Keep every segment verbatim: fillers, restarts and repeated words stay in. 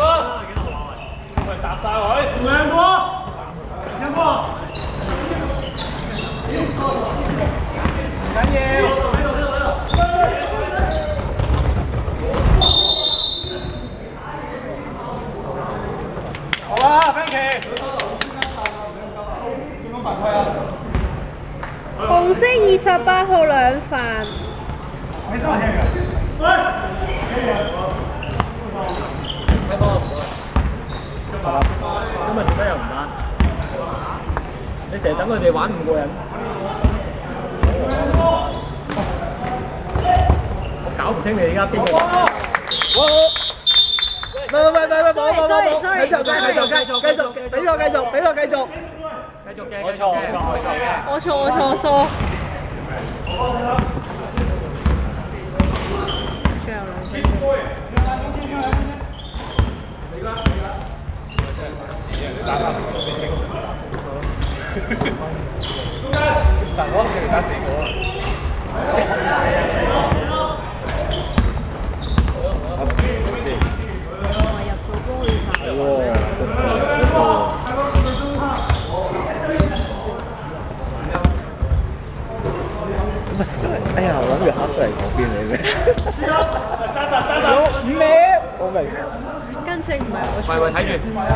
喂，搭晒佢，兩個，兩個，唔緊要，喺度喺度喺度。好啊 ，Frankie。見到犯規啊！ 紅色二十八號兩犯。 你收氣㗎？喂！睇波唔該。今日做咩又唔單？你成日等佢哋玩五個人。我搞唔清你而家邊個。我喂喂喂喂喂，冇冇冇冇，繼續繼續繼續繼續，俾我繼續，俾我繼續。繼續嘅，我錯我錯我錯嘅。 我錯我錯疏。最後兩分鐘。打翻都變精神啦。但我哋打四個啊。入咗波要殺。係喎。哎呀，我諗住黑色嚟嗰邊嚟嘅。五秒，我明。跟正唔係我錯。喂喂，睇住。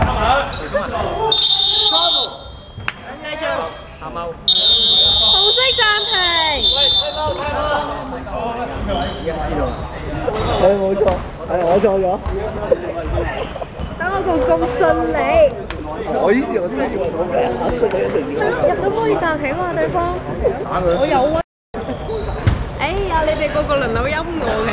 繼續。下踎。紅色暫停。喂，睇踎睇踎。而家知道。係冇錯，係我錯咗。等我個咁順利。我以前我真係做咩啊？黑色嘅一定要。入咗波要暫停嘛，對方。打佢。我有啊。哎呀，你哋個個輪流陰我嘅。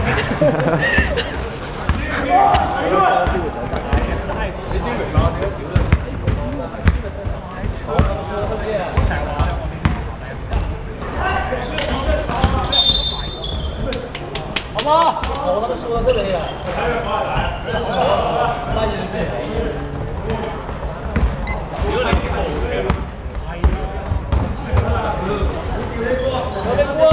好嗎？我他們輸得特別厲害。有咩估啊？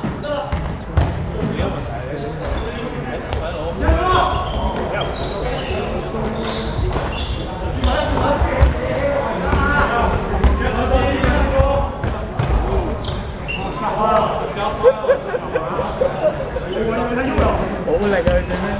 好力啊！最尾。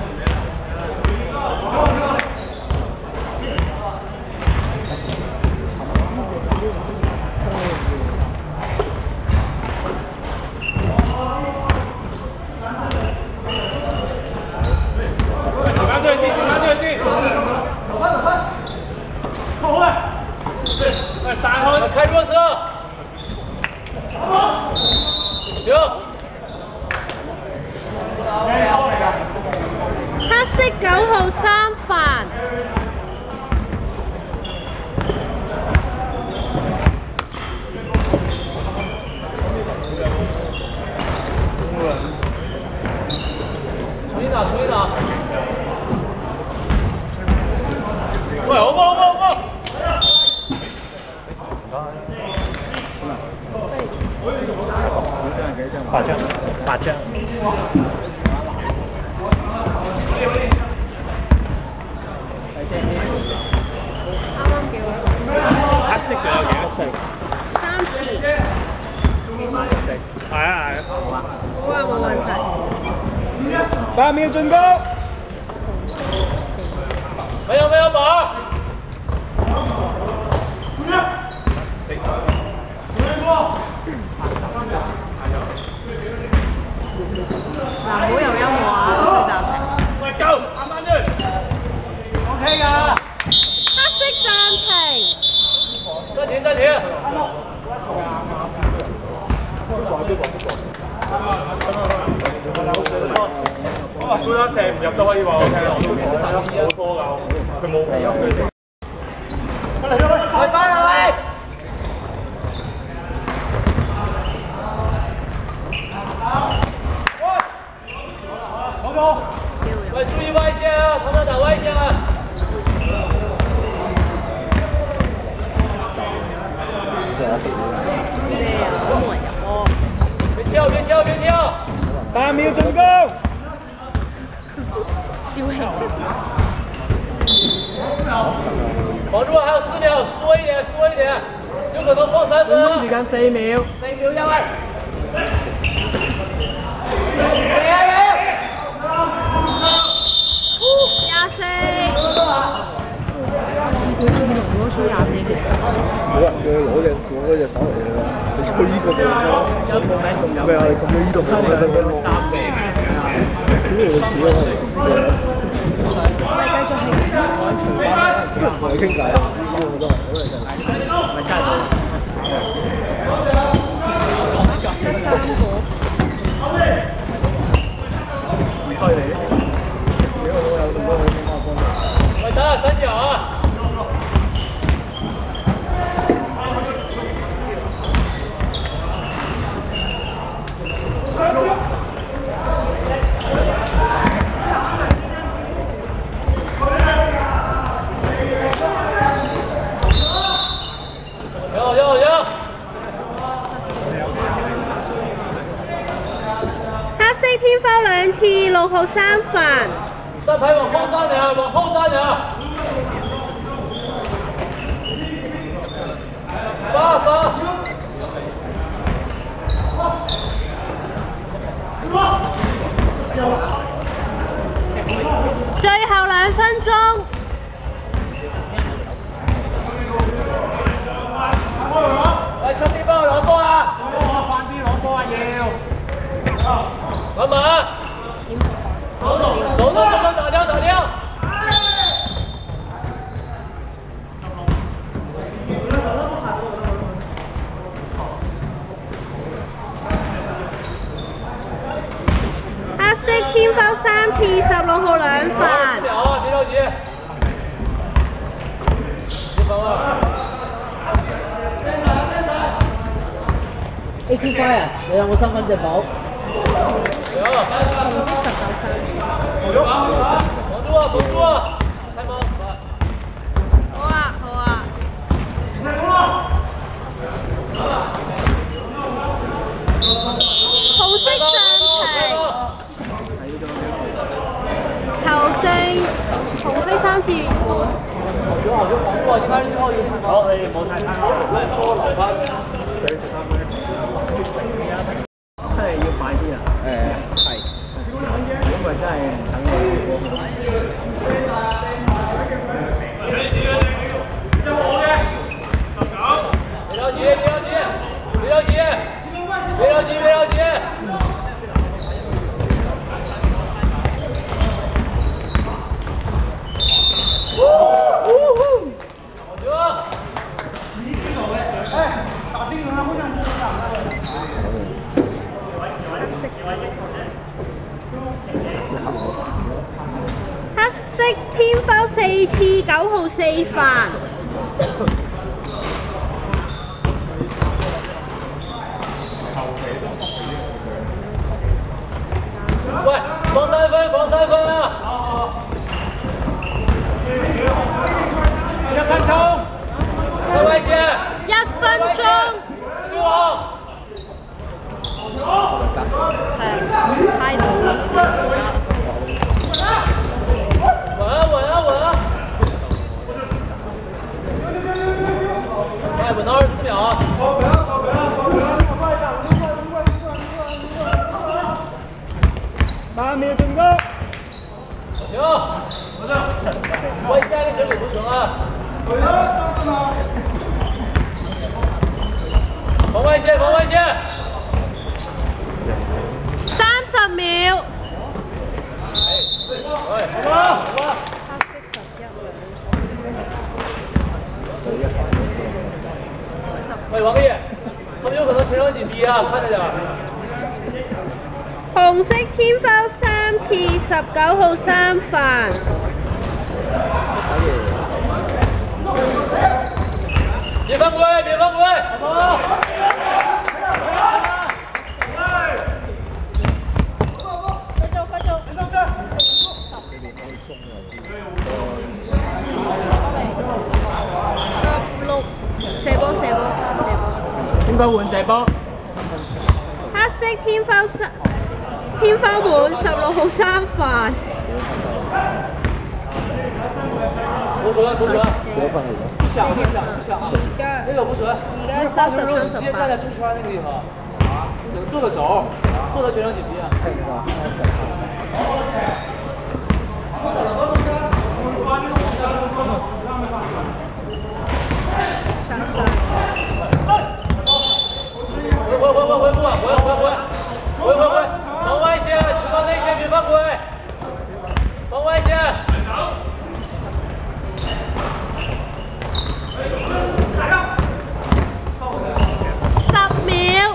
开弱势，行。黑色九號三犯。重新打，重新打。喂，好唔好？好唔好？好唔好？八張，八張。啱啱幾多？黑色仲有幾多色？三次。係啊係啊。好啊。好啊，冇問題。八秒進攻。沒有沒有寶。嗱，唔好又陰我啊！佢暫停。喂，夠，慢慢啲。O K 㗎。黑色暫停。暫停，暫停。哇！嗰單射唔入都可以話我聽，我都其實打得好多㗎，佢冇佢哋。嚟咗喂，開翻啦喂！喂，注意外线啊！他们打外线啊！别跳，别跳，别跳！八秒進攻。笑氣。 防住，还有四秒，缩一点，缩一点，有可能放三分啊！ 時間四秒， 四秒一位。 廿四。 攞出廿四隻。 冇人叫佢攞隻攞嗰隻手嚟㗎，你吹呢個嘅。 有冇名仲有？ 咩啊？你咁樣呢度咁樣得唔得？ 三名。 屌你個屎啊！ 咪繼續係。 同你傾偈啊！呢個都係， 咪真係。 得三個。 唔該你。幾個都有咁多嘅傾下幫你。 喂，等下三角啊！有有有！ 黑色天花兩次，六號三犯。 站台往後站點，往後站點。發發。 最後兩分鐘。 喂，出邊幫我攞波啊！快啲攞波啊！要。慢慢。走走走走走，打掉打掉。 黑色天花三次，十六號兩犯。 秒啊！別着急。十分啊！ A Q Fire， 你有冇身份證簿？ 有。防住啊！防住啊！開門。 好啊，好啊。紅色暫停。球證，紅色三次換。 好咗好咗，防住啊！應該最後一個。好，你冇晒攤啦，嚟波留翻。 真係要快啲啊！ 誒係。 因為真係唔等別着急，別着急，別着急，別着急，別着急。好球！哎，打定了，互相支持啊！ 黑色天花四次，九號四犯。 喂，防三分，防三分啊！要看球，开外线。 一分鐘。 六號。 係太到啦。 穩啊穩啊穩啊！快稳到二十四秒啊！ 八秒進攻。 行，喂，下一個小李不成啊！防外線，防外線。 三十秒。 喂，好吧，好吧。喂，王毅，他們有可能全場緊逼啊，看着點。 紅色天花三次，十九號三犯。 別犯規，別犯規，好不好？ 射波射波射波。 應該換射波。 黑色天花三天花滿十六號三犯。 不准不准， 不要放那个。 不响不响不响， 而家那个不准。 而家三十三十八。 直接站在中圈那个地方，等做个轴，或者全场紧逼。 看一个， 上上。 回回回回回不回回回回回回，往外线，球到内线别犯规，往外线。 十秒。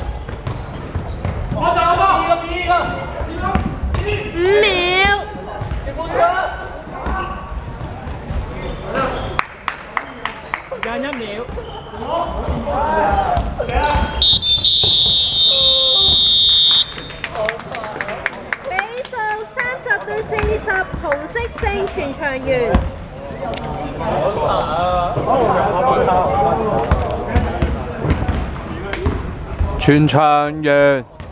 一个比一个。 五秒。 你不出。 廿一秒。 比數三十對四十，紅色勝全場完。 全場完。